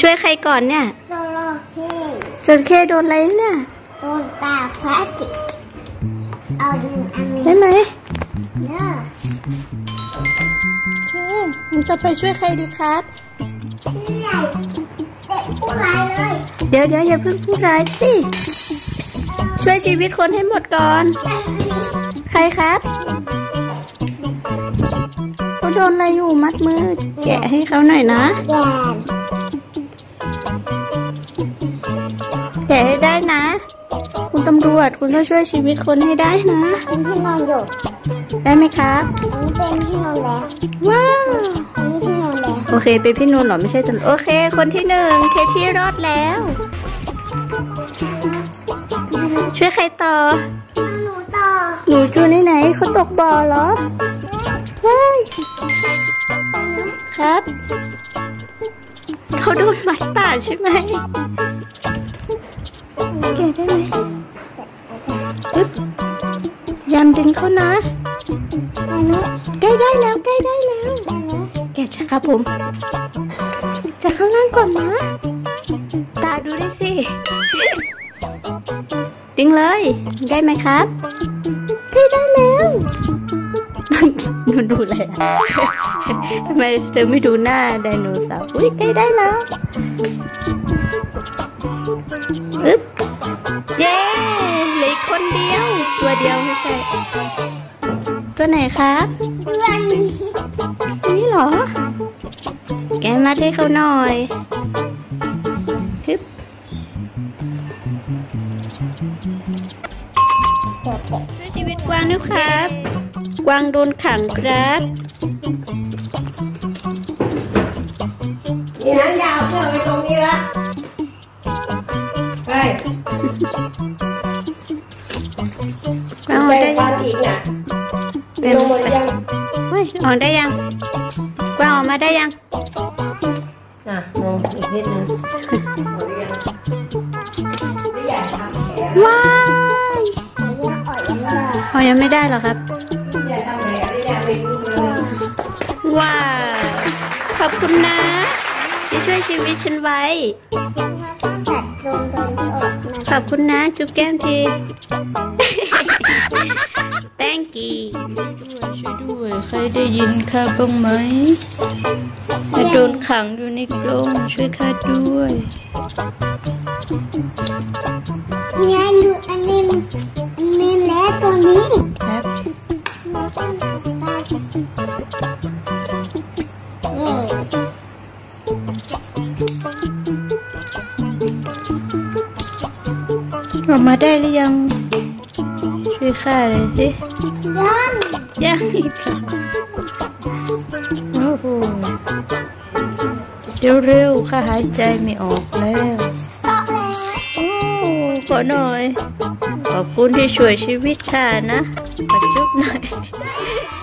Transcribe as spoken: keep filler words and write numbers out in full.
ช่วยใครก่อนเนี่ยโซโลเคจระเข้โดนอะไรเนี่ยโดนตาฟ้าติดเอาดึงอันนี้ได้ไหมเนี่ยหนูจะไปช่วยใครดีครับพี่ใหญ่เด็กผู้ร้ายเลยเดี๋ยวเดี๋ยวอย่าเพิ่งผู้ร้ายสิช่วยชีวิตคนให้หมดก่อนใครครับเขาโดนอะไรอยู่มัดมือแกะให้เขาหน่อยนะแกะให้ได้นะคุณตำรวจคุณต้องช่วยชีวิตคนให้ได้นะเป็นที่นอนอยู่ได้ไหมครับอันนี้เป็นที่นอนแล้วว้าวอันนี้ที่นอนแล้วโอเคเป็นพี่นูนหรอไม่ใช่จันโอเคคนที่หนึ่งเคที่รอดแล้วช่วยใครต่อหนูต่อหนูจูนี่ไหนเขาตกบ่อเหรอเฮ้ยครับเขาโดนไม้บาดใช่ไหมแกะได้ไหมปึ๊บยำดึงเขานะใกล้ได้แล้วใกล้ได้แล้วแกะจะครับผมจะข้างล่างก่อนนะตาดูได้สิดึงเลยได้ไหมครับใกล้ได้แล้วดูดูอะไรทำไมเธอไม่ดูหน้าไดโนเสาร์อุ้ยใกล้ได้แล้วอึ๊บเย้เหลือคนเดียวตัวเดียวไม่ใช่ตัวไหนครับตัวนี้นี่เหรอแกมาให้เขาหน่อยฮึบช่วยชีวิตกวางด้วยครับกวางโดนขังครับนี่นะยาวเสื้อไปตรงนี้ละไปเอาได้ฟันอีกน่ะเป็นลงยังเฮ้ยออกได้ยังกวางออกมาได้ยังน่ะลงอีกนิดนึงไม่อยากทำแผลว้ายเขายังไม่ได้หรอครับอยากทำแผลไม่อยากไปดูเลยว้าวขอบคุณนะที่ช่วยชีวิตฉันไว้ขอบคุณนะจุ๊บแก้มที thank you ช่วยด้วยใครได้ยินข้าบ้างไหมโดนขังอยู่ในกรงช่วยข้าด้วยเนี่ยลูกอันนี้อันนี้แล้วตัวนี้ครับออกมาได้หรือยังช่วยข้าเลยสิยังยังอีกค่ะโอ้โหเดี๋ยวเร็วข้าหายใจไม่ออกแล้วโอ้ขอหน่อยขอบคุณที่ช่วยชีวิตข้านะขอจุ๊บหน่อย